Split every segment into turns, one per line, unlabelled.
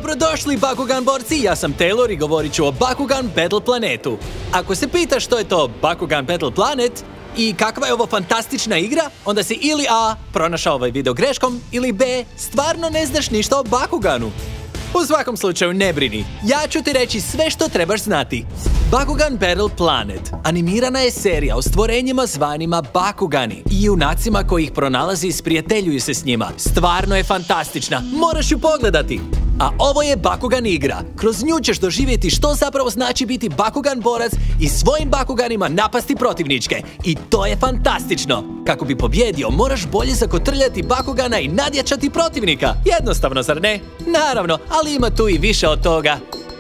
Dobrodošli Bakugan borci, ja sam Taylor i govorit ću o Bakugan Battle Planetu. Ako se pitaš što je to Bakugan Battle Planet i kakva je ovo fantastična igra, onda si ili A. pronašao ovaj video greškom ili B. stvarno ne znaš ništa o Bakuganu. U svakom slučaju ne brini, ja ću ti reći sve što trebaš znati. Bakugan Battle Planet animirana je serija o stvorenjima zvanima Bakugani i junacima koji ih pronalazi i sprijateljuju se s njima. Stvarno je fantastična, moraš ju pogledati. A ovo je Bakugan igra. Kroz nju ćeš doživjeti što zapravo znači biti Bakugan borac i svojim Bakuganima napasti protivničke. I to je fantastično. Kako bi pobjedio, moraš bolje zakotrljati Bakugana i nadjačati protivnika. Jednostavno, zar ne? Naravno, ali ima tu i više od toga.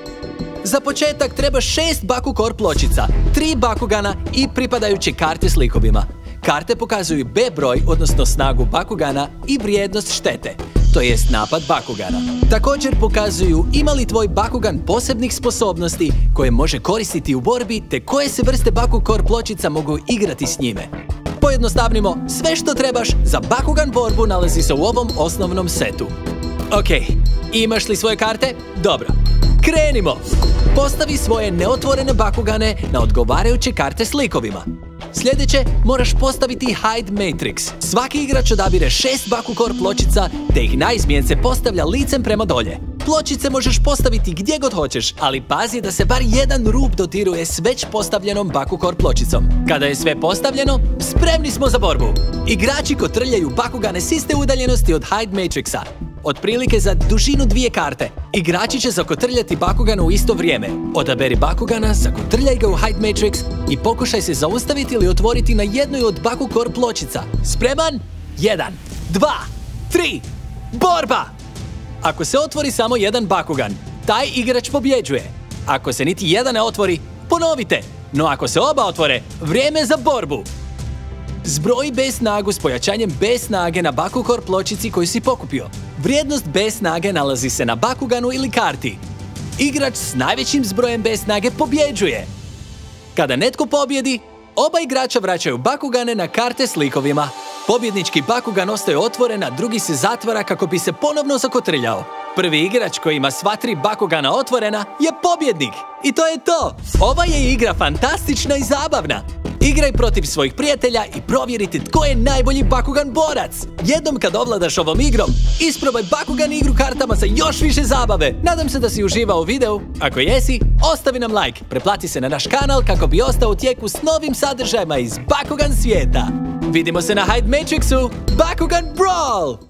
Za početak treba 6 Bakukor pločica, 3 Bakugana i pripadajuće karte s likovima. Karte pokazuju B broj, odnosno snagu Bakugana i vrijednost štete, to jest napad Bakugana. Također pokazuju ima li tvoj Bakugan posebnih sposobnosti koje može koristiti u borbi, te koje se vrste Bakukor pločica mogu igrati s njime. Pojednostavnimo, sve što trebaš za Bakugan borbu nalazi se u ovom osnovnom setu. Ok, imaš li svoje karte? Dobro. Krenimo! Postavi svoje neotvorene Bakugane na odgovarajuće karte s likovima. Sljedeće, moraš postaviti Hide Matrix. Svaki igrač odabire 6 Bakukor pločica, te ih na izmjence postavlja licem prema dolje. Pločice možeš postaviti gdje god hoćeš, ali pazi da se bar jedan rub dodiruje s već postavljenom Bakukor pločicom. Kada je sve postavljeno, spremni smo za borbu. Igrači kotrljaju Bakugane s iste udaljenosti od Hide Matrixa. Otprilike za dužinu 2 karte. Igrači će zakotrljati Bakugana u isto vrijeme. Odaberi Bakugana, zakotrljaj ga u Hide Matrix i pokušaj se zaustaviti ili otvoriti na jednoj od Bakukor pločica. Spreman? 1, 2, 3, borba! Ako se otvori samo jedan Bakugan, taj igrač pobjeđuje. Ako se niti jedan ne otvori, ponovite. No ako se oba otvore, vrijeme za borbu. Zbroji B snagu s pojačanjem B snage na Bakukor pločici koju si pokupio. Vrijednost B snage nalazi se na Bakuganu ili karti. Igrač s najvećim zbrojem B snage pobjeđuje. Kada netko pobjedi, oba igrača vraćaju Bakugane na karte s likovima. Pobjednički Bakugan ostaje otvoren, a drugi se zatvara kako bi se ponovno zakotrljao. Prvi igrač koji ima sva 3 Bakugana otvorena je pobjednik. I to je to! Ova je igra fantastična i zabavna. Igraj protiv svojih prijatelja i provjerite tko je najbolji Bakugan borac. Jednom kad ovladaš ovom igrom, isprobaj Bakugan igru kartama za još više zabave. Nadam se da si uživao u videu. Ako jesi, ostavi nam like, preplati se na naš kanal kako bi ostao u tijeku s novim sadržajima iz Bakugan svijeta. Vidimo se na Hide Matrixu, Bakugan Brawl!